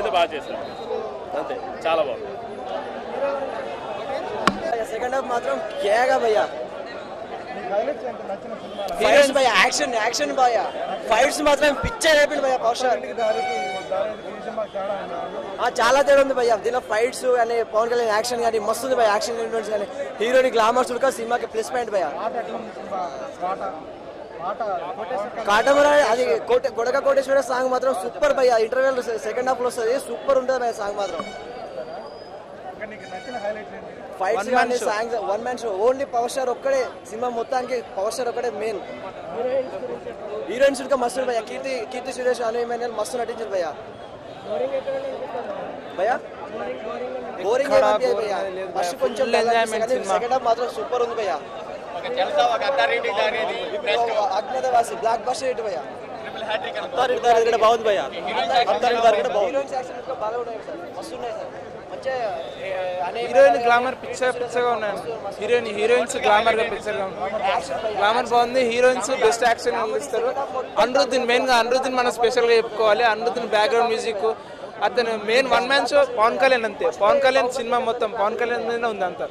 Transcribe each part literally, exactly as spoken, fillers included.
కూడా బాగా చేశారు, అంతే చాలా బాగుంది. సెకండ్ హాఫ్ మాత్రం కేగా భయ్యా, ఫైట్స్ భయ్యా, యాక్షన్ యాక్షన్ భయ్యా, ఫైట్స్ మాత్రం పిక్చర్ అయిపోయింది భయ్యా. పవర్ స్టార్ చాలా తేడా ఉంది భయ్యా దీనిలో, ఫైట్స్ కానీ పవన్ కళ్యాణ్ యాక్షన్ కానీ మస్తు ఉంది భయ్యా, యాక్షన్ ఈవెంట్స్ కానీ హీరోని గ్లామర్స్ కూడా సినిమాకి ప్లస్ పాయింట్ భయ్యా. కాటమరా అది కోట గొడక కోటేశ్వర సాంగ్ మాత్రం సూపర్ భయ్యా, ఇంటర్వెల్ సెకండ్ హాఫ్ లో వస్తుంది, సూపర్ ఉంటుంది భయ్యా సాంగ్ మాత్రం. ఫైట్స్ కానీ songs one man show, only power star ఒక్కడే సినిమా మొత్తానికి, పవర్ స్టార్ ఒక్కడే మెయిన్. హీరోయిన్స్ ఇంకా మస్తు భయ్యా, కీర్తి కీర్తి సురేష్ అను ఇమాన్యుయల్ మస్తు నటించారు భయ్యా. భయ్యా బోరింగ్ భయ్యా, ఫస్ట్ కొంచెం సెకండ్ హాఫ్ మాత్రం సూపర్ ఉంది భయ్యా. అజ్ఞాతవాసి బ్లాక్ బస్టర్ హిట్ భయ్యా, బాగుంది భయ్యా, హీరోయిన్ గ్లామర్ పిక్చర్ పిక్చర్గా ఉన్నాయి, హీరోయిన్ హీరోయిన్స్ గ్లామర్ గా పిక్చర్గా ఉన్నాయి, గ్లామర్ బాగుంది, హీరోయిన్స్ బెస్ట్ యాక్షన్ ఇస్తారు. అనిరుద్దీన్ మెయిన్ గా అనిరుద్దీన్ మనం స్పెషల్ గా చెప్పుకోవాలి. అనిరుద్దీన్ బ్యాక్గ్రౌండ్ మ్యూజిక్, అతను main one man show Pawan Kalyan అంతే, పవన్ కళ్యాణ్ సినిమా మొత్తం పవన్ కళ్యాణ్ మీద ఉంది అంతా.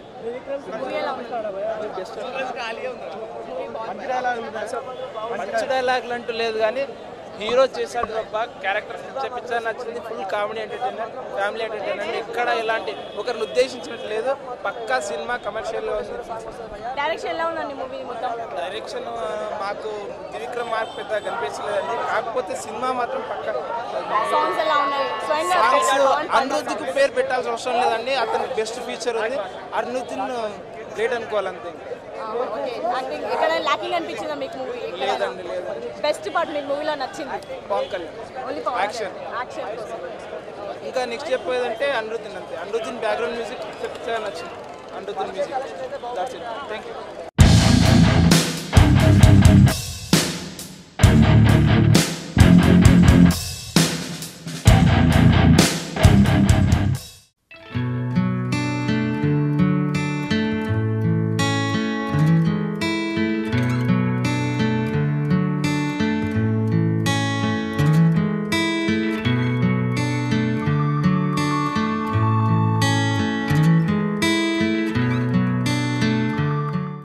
మంచి డైలాగులు అంటూ లేదు కానీ హీరో చేశాడు తప్ప క్యారెక్టర్ పిక్చర్ పిక్చర్ నచ్చింది. Full comedy entertainer, family entertainer, ఎక్కడ ఇలాంటి ఒకరిని ఉద్దేశించినట్టు లేదు, పక్కా సినిమా కమర్షియల్. డైరెక్షన్ మాకు త్రివిక్రమ్ మార్క్ పెద్ద కనిపించలేదండి, కాకపోతే సినిమా మాత్రం పక్కా. సాంగ్స్ అనిరుద్ధికి పేరు పెట్టాల్సిన అవసరం లేదండి, అతనికి బెస్ట్ ఫీచర్ ఉంది, అనిరుద్ధిన్ గ్రేట్ అనుకోవాలంతే. లేదండి లేదు. బెస్ట్ పార్ట్ మీకు మూవీలో నచ్చింది? పవన్ కళ్యాణ్ యాక్షన్. ఇంకా నెక్స్ట్ చెప్పేదంటే అనిరుద్దీన్ అంతే, అనిరుద్దీన్ బ్యాక్గ్రౌండ్ మ్యూజిక్ నచ్చింది, అనిరుద్దీన్ మ్యూజిక్. Thank you.